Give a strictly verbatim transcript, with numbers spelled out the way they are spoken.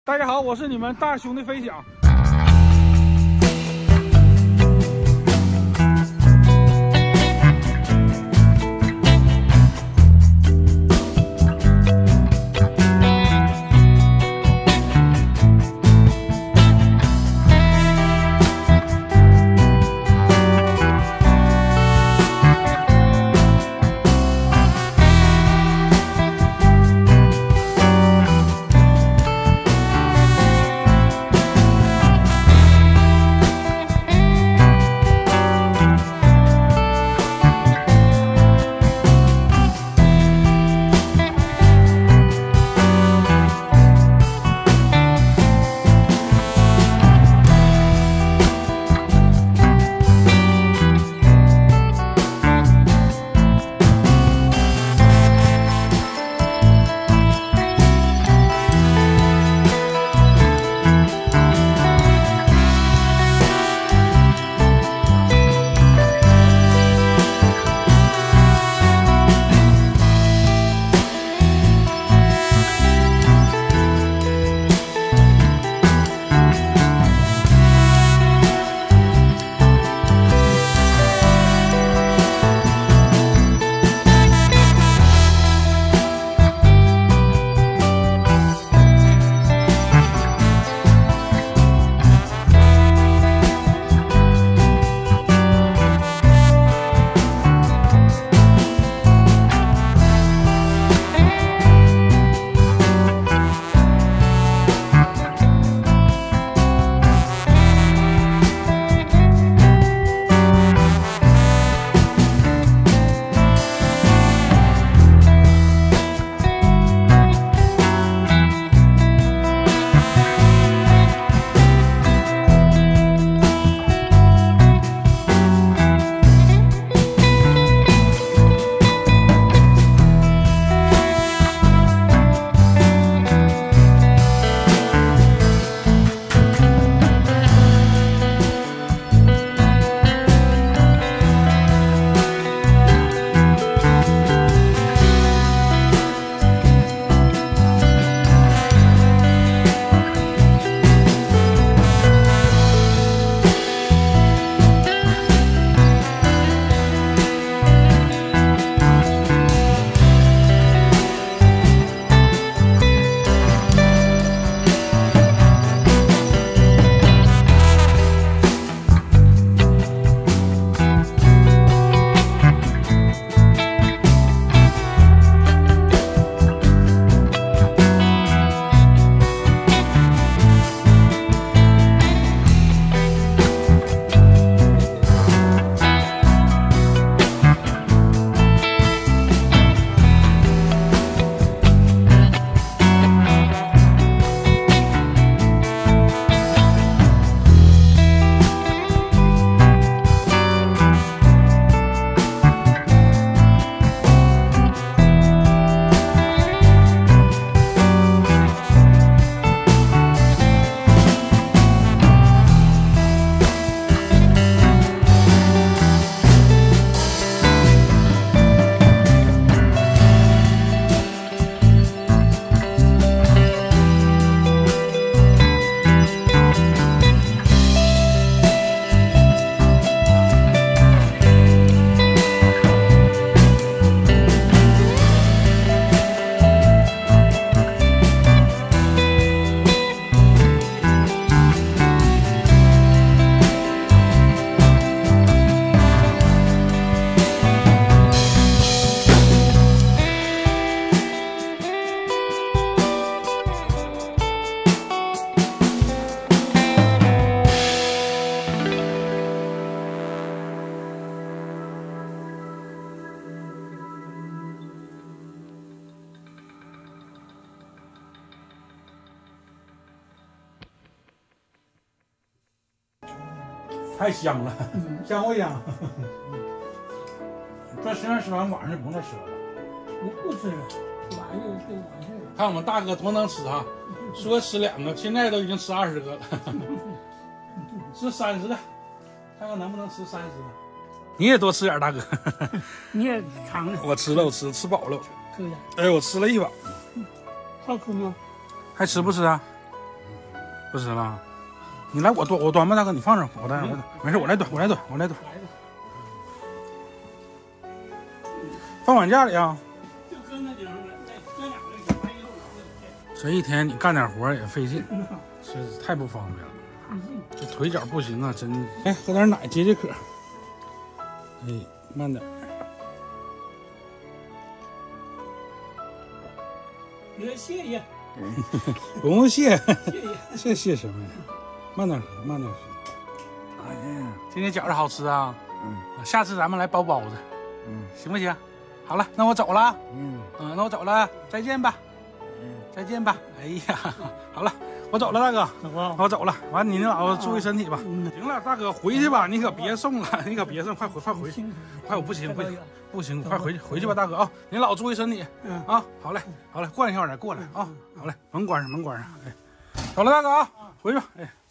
大家好，我是你们大兄弟飞翔。 太香了，香不香？这实际上吃完晚上就不能再吃了。 我不吃了，晚上就就完事了。 看我们大哥多能吃啊，说吃两个，现在都已经吃二十个了，吃三十个，看看能不能吃三十个。你也多吃点，大哥。 你也尝尝。 我吃了，我吃吃饱了。 可以。 哎，我吃了一碗。 好吃吗？ 还吃不吃啊？ 不吃了。你来，我端，我端吧，大哥，你放这，我端，我没事，我来端，我来端，我来端。放碗架里啊。 就搁那顶上了，再搁两个，把一个这一天你干点活也费劲，是太不方便了。这腿脚不行啊，真。哎，喝点奶解解渴。哎，慢点。 别谢谢， 不用谢， 谢谢， 谢谢什么呀？慢点喝，慢点喝。哎呀，今天饺子好吃啊！嗯，下次咱们来包包子，嗯，行不行？好了，那我走了。嗯，嗯，那我走了，再见吧。嗯，再见吧。哎呀，好了，我走了，大哥，我走了。完，你老注意身体吧。行了，大哥，回去吧，你可别送了，你可别送，快回，快回去，快，我不行，不行，不行，快回去，回去吧，大哥啊，你老注意身体。嗯啊，好嘞，好嘞，过两天我再过来啊。好嘞，门关上，门关上。哎，走了，大哥啊，回去吧。哎。